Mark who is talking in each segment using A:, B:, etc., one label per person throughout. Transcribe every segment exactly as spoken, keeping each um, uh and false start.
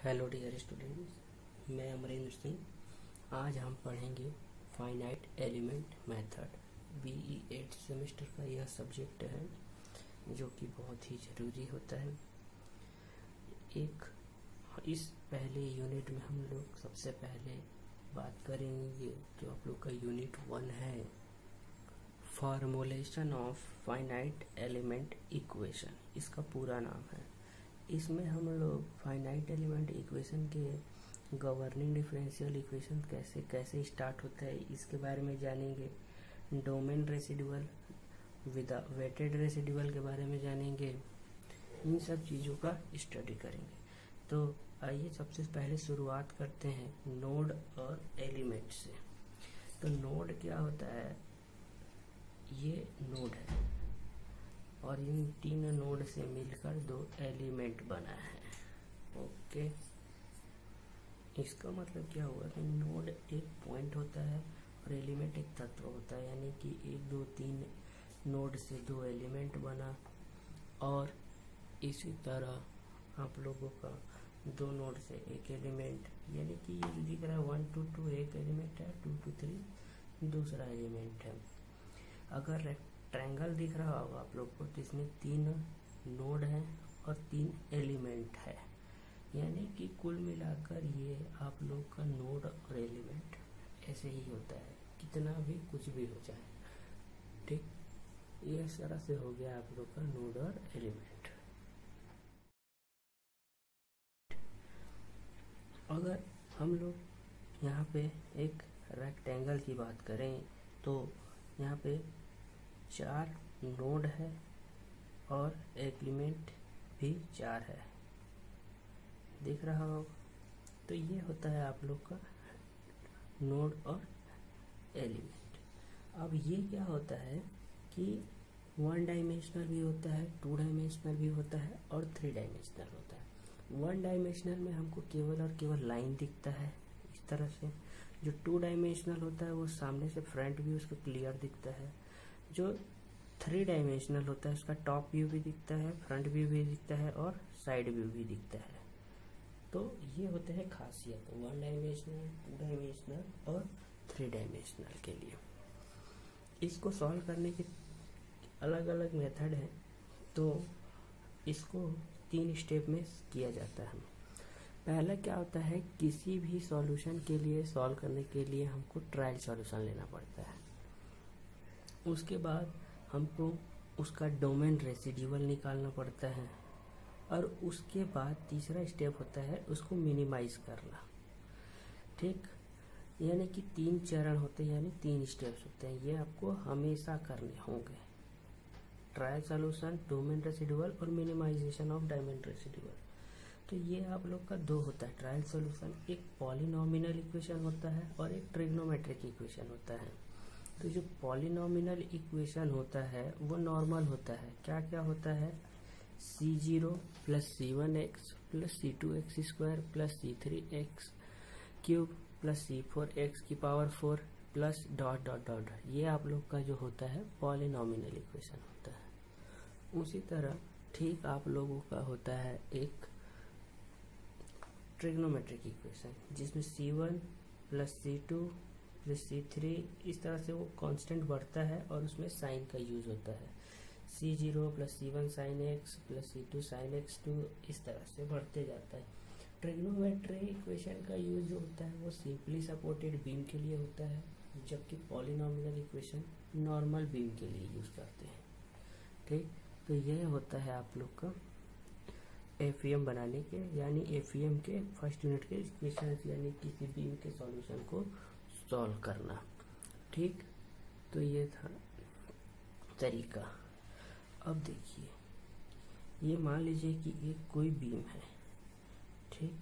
A: Hello dear students, मैं अमरेंद्र सिंह। आज हम पढ़ेंगे finite element method. BE eight semester का यह सब्जेक्ट है जो कि बहुत ही ज़रूरी होता है। एक इस पहले यूनिट में हम लोग सबसे पहले बात करेंगे जो आप लोग का यूनिट वन है, formulation of finite element equation. इसका पूरा नाम है। इसमें हम लोग फाइनाइट एलिमेंट इक्वेशन के गवर्निंग डिफरेंशियल इक्वेशन कैसे कैसे स्टार्ट होता है इसके बारे में जानेंगे। Domain residual with a weighted residual के बारे में जानेंगे। इन सब चीज़ों का स्टडी करेंगे। तो आइए सबसे पहले शुरुआत करते हैं नोड और एलिमेंट से। तो नोड क्या होता है? ये नोड है और इन तीन नोड से मिलकर दो एलिमेंट बना है। ओके, इसका मतलब क्या हुआ कि नोड एक पॉइंट होता है और एलिमेंट एक तत्व होता है, यानी कि एक दो तीन नोड से दो एलिमेंट बना। और इसी तरह आप लोगों का दो नोड से एक एलिमेंट, यानी कि ये दिख रहा है वन टू टू एक एलिमेंट है, टू टू थ्री दूसरा एलिमेंट है। अगर ट्रायंगल दिख रहा होगा आप लोग को तो इसमें तीन नोड हैं और तीन एलिमेंट है, यानी कि कुल मिलाकर ये आप लोग का नोड और एलिमेंट ऐसे ही होता है, कितना भी कुछ भी हो जाए। ठीक, ये इस तरह से हो गया आप लोग का नोड और एलिमेंट। अगर हम लोग यहाँ पे एक रेक्टेंगल की बात करें तो यहाँ पे चार नोड है और एलिमेंट भी चार है, दिख रहा होगा। तो ये होता है आप लोग का नोड और एलिमेंट। अब ये क्या होता है कि वन डायमेंशनल भी होता है, टू डायमेंशनल भी होता है और थ्री डायमेंशनल होता है। वन डायमेंशनल में हमको केवल और केवल लाइन दिखता है इस तरह से। जो टू डायमेंशनल होता है वो सामने से फ्रंट व्यू उसको क्लियर दिखता है। जो थ्री डायमेंशनल होता है उसका टॉप व्यू भी दिखता है, फ्रंट व्यू भी दिखता है और साइड व्यू भी दिखता है। तो ये होते हैं खासियत वन डायमेंशनल, टू डायमेंशनल और थ्री डायमेंशनल के लिए। इसको सॉल्व करने के अलग अलग मेथड हैं, तो इसको तीन स्टेप में किया जाता है। पहला क्या होता है, किसी भी सॉल्यूशन के लिए सॉल्व करने के लिए हमको ट्रायल सॉल्यूशन लेना पड़ता है। उसके बाद हमको उसका डोमेन रेसिडुअल निकालना पड़ता है और उसके बाद तीसरा स्टेप होता है उसको मिनिमाइज करना। ठीक, यानी कि तीन चरण होते हैं, यानी तीन स्टेप्स होते हैं। ये आपको हमेशा करने होंगे। ट्रायल सॉल्यूशन, डोमेन रेसिडुअल और मिनिमाइजेशन ऑफ डोमेन रेसिडुअल। तो ये आप लोग का दो होता है ट्रायल सॉल्यूशन। एक पॉलिनॉमिनल इक्वेशन होता है और एक ट्रिग्नोमेट्रिक इक्वेशन होता है। तो जो पॉलिनॉमिनल इक्वेशन होता है वो नॉर्मल होता है। क्या क्या होता है, c zero plus c one x plus c two x square plus c three x cube plus c four x की power four plus dot dot dot. ये आप लोग का जो होता है पॉलिनॉमिनल इक्वेशन होता है। उसी तरह ठीक आप लोगों का होता है एक ट्रिग्नोमेट्रिक इक्वेशन जिसमें c one plus c two plus c three इस तरह से वो कांस्टेंट बढ़ता है और उसमें साइन का यूज होता है। C zero plus c one sine x plus c two sine x two इस तरह से बढ़ते जाता है। ट्रिग्नोमेट्रिक इक्वेशन का यूज जो होता है वो सिंपली सपोर्टेड बीम के लिए होता है, जबकि पॉलिनॉमिनल इक्वेशन नॉर्मल बीम के लिए यूज करते हैं। ठीक, तो यह होता है आप लोग का एफईएम बनाने के, यानी एफईएम के फर्स्ट यूनिट के इक्वेशन, यानी किसी बीम के सॉल्यूशन को सॉल्व करना। ठीक, तो ये था तरीका। अब देखिए, ये मान लीजिए कि एक कोई बीम है। ठीक,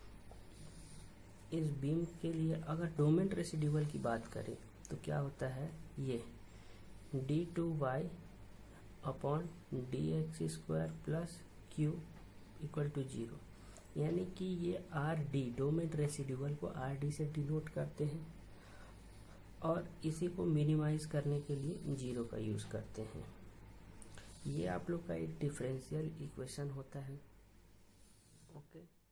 A: इस बीम के लिए अगर डोमेन रेसिडुअल की बात करें तो क्या होता है, ये d two y upon d x square plus q equal to zero, यानी कि ये आर डी डोमेन रेसिडुअल को आर डी से डिनोट करते हैं और इसी को मिनिमाइज करने के लिए जीरो का यूज करते हैं। ये आप लोग का एक डिफरेंशियल इक्वेशन होता है। ओके।